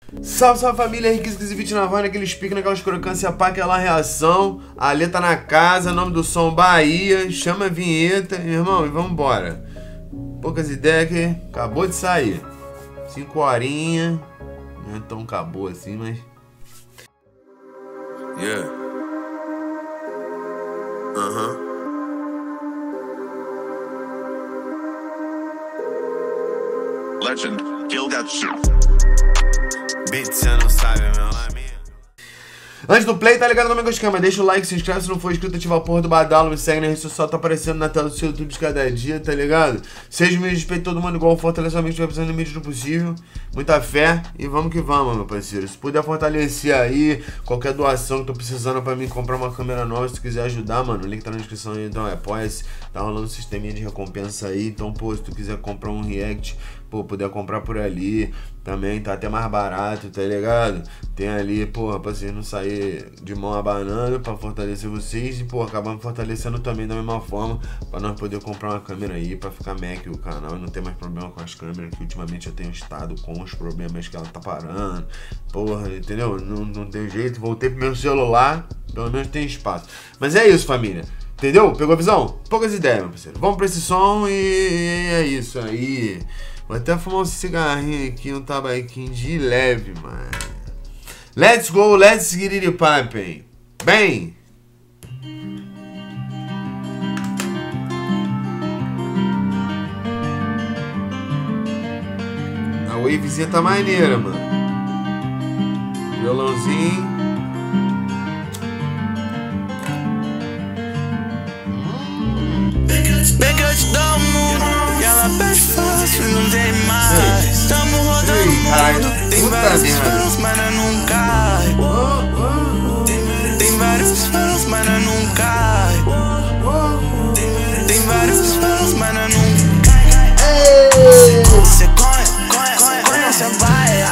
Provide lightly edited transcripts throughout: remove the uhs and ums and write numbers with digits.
Salve, salve família, Henrique Esquisito na voz, naqueles piques, naquelas crocâncias, pá, aquela reação. A Lê tá na casa, nome do som Bahia, chama a vinheta, irmão, e vambora. Poucas ideias que acabou de sair. 5 horinhas, não é tão acabou assim, mas... Yeah. Legend, kill that shit. Beat, cê não sabe, meu amigo. Antes do play, tá ligado como é que eu esquema? Deixa o like, se inscreve se não for inscrito, ativa a porra do badalo, me segue na rede social, tá aparecendo na tela do seu YouTube de cada dia, tá ligado? Seja humilde, respeito todo mundo igual, fortalece a mente, estiver precisando no medida do possível. Muita fé e vamos que vamos, meu parceiro. Se puder fortalecer aí, qualquer doação que tô precisando pra mim comprar uma câmera nova, se tu quiser ajudar, mano, o link tá na descrição aí, então apoia-se. Tá rolando um sisteminha de recompensa aí, então, pô, se tu quiser comprar um react, pô, puder comprar por ali, também tá até mais barato, tá ligado? Tem ali, porra, pra vocês não sair de mão abanando, pra fortalecer vocês e, pô, acabamos fortalecendo também da mesma forma, pra nós poder comprar uma câmera aí, pra ficar Mac o canal e não ter mais problema com as câmeras, que ultimamente eu tenho estado com os problemas que ela tá parando, porra, entendeu? Não tem jeito, voltei pro meu celular, pelo menos tem espaço. Mas é isso, família. Entendeu? Pegou a visão? Poucas ideias, meu parceiro. Vamos pra esse som e é isso aí. Vou até fumar um cigarrinho aqui, um tabaquinho de leve, mano. Let's go, let's get it poppin'. Bem. A wavezinha tá maneira, mano. Violãozinho. Bem que eu te dou mundo e ela pede fácil, não tem mais. Tamo rodando o mundo, tem vários fãs, mas nós não cai. Tem vários fãs, mas nós não cai. Tem vários fãs, mas nós não cai. Você conhece a baia.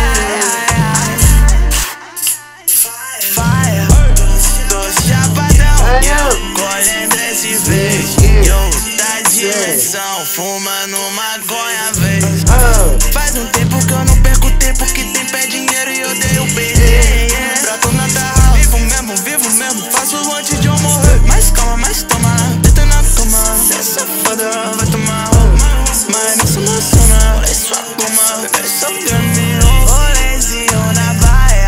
Faia, tô chapadão, colhendo desse vez. Direção, fumando maconha, vez. Faz um tempo que eu não perco tempo, que tem pé dinheiro e odeio perder. Trato na terra, vivo mesmo, faço antes de eu morrer. Mas calma, mas toma, deita na cama. Se essa foda vai tomar roupa, mas não se emociona, olha sua cama. Eu sou caminho, rolezinho na baia.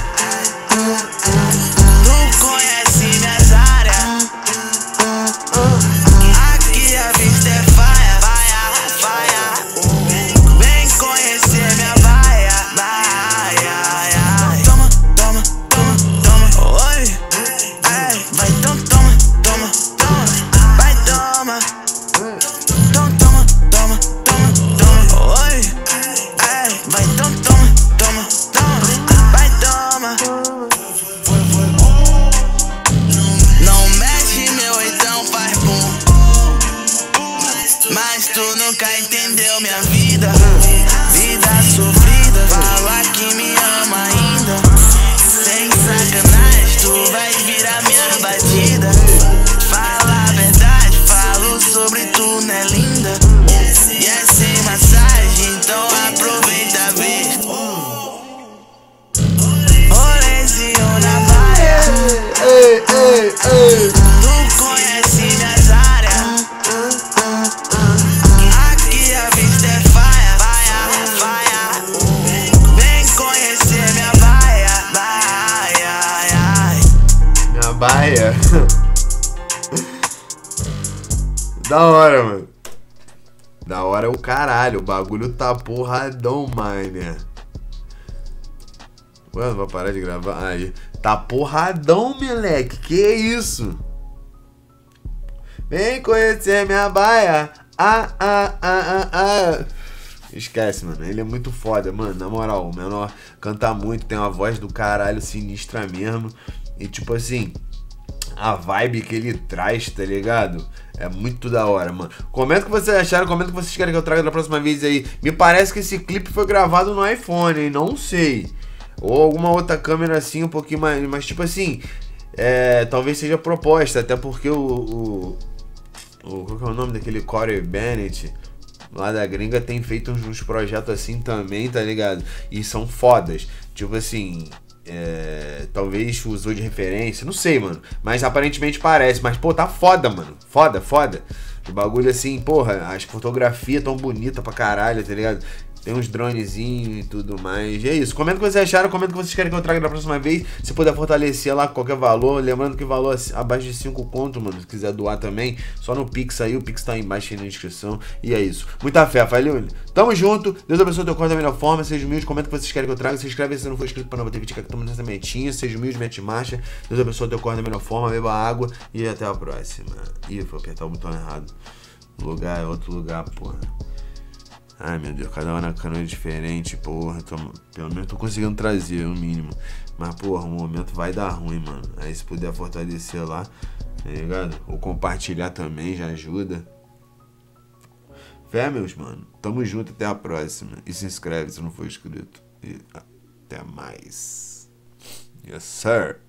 Tu conhece minhas áreas. Mas tu nunca entendeu minha vida. Vida sofrida, fala que me ama ainda. Sem sacanagem, tu vai virar minha batida. Fala a verdade, falo sobre tu, né linda? E é sem massagem, então aproveita a vez. Rolezinho na baia. Tu conhece minhas áreas. Baia. Da hora, mano. Da hora é o caralho. O bagulho tá porradão, mano. Ué, não vai parar de gravar? Aí. Tá porradão, moleque. Que isso? Vem conhecer minha baia. Esquece, mano. Ele é muito foda, mano. Na moral, o menor canta muito. Tem uma voz do caralho sinistra mesmo. E tipo assim, a vibe que ele traz, tá ligado? É muito da hora, mano. Comenta o que vocês acharam, comenta o que vocês querem que eu traga da próxima vez aí. Me parece que esse clipe foi gravado no iPhone, hein? Não sei. Ou alguma outra câmera assim, um pouquinho mais... Mas tipo assim, talvez seja proposta. Até porque qual que é o nome daquele Corey Bennett? lá da gringa tem feito uns projetos assim também, tá ligado? E são fodas. Tipo assim, talvez usou de referência, não sei, mano. Mas aparentemente parece. Mas, pô, tá foda, mano. Foda, foda. O bagulho assim, porra, as fotografias tão bonitas pra caralho, tá ligado? Tem uns dronezinhos e tudo mais. E é isso. Comenta o que vocês acharam. Comenta o que vocês querem que eu traga da próxima vez. Se puder fortalecer lá com qualquer valor. Lembrando que valor abaixo de 5 conto, mano. Se quiser doar também, só no Pix aí. O Pix tá aí embaixo aí na descrição. E é isso. Muita fé, valeu. Tamo junto. Deus abençoe o teu corpo da melhor forma. Seja humilde. Comenta o que vocês querem que eu traga. Se inscreve se não for inscrito pra não bater vídeo que estamos nessa metinha. Seja humilde, mete marcha. Deus abençoe o teu corpo da melhor forma. Beba água. E até a próxima. Ih, vou apertar o botão errado. Lugar é outro lugar, porra. Ai, meu Deus, cada hora na canoa é diferente, porra. Pelo menos tô conseguindo trazer o mínimo. Mas, porra, o momento vai dar ruim, mano. Aí se puder fortalecer lá, tá ligado? Ou compartilhar também já ajuda. Fé, meus mano. Tamo junto, até a próxima. E se inscreve se não for inscrito. E até mais. Yes, sir.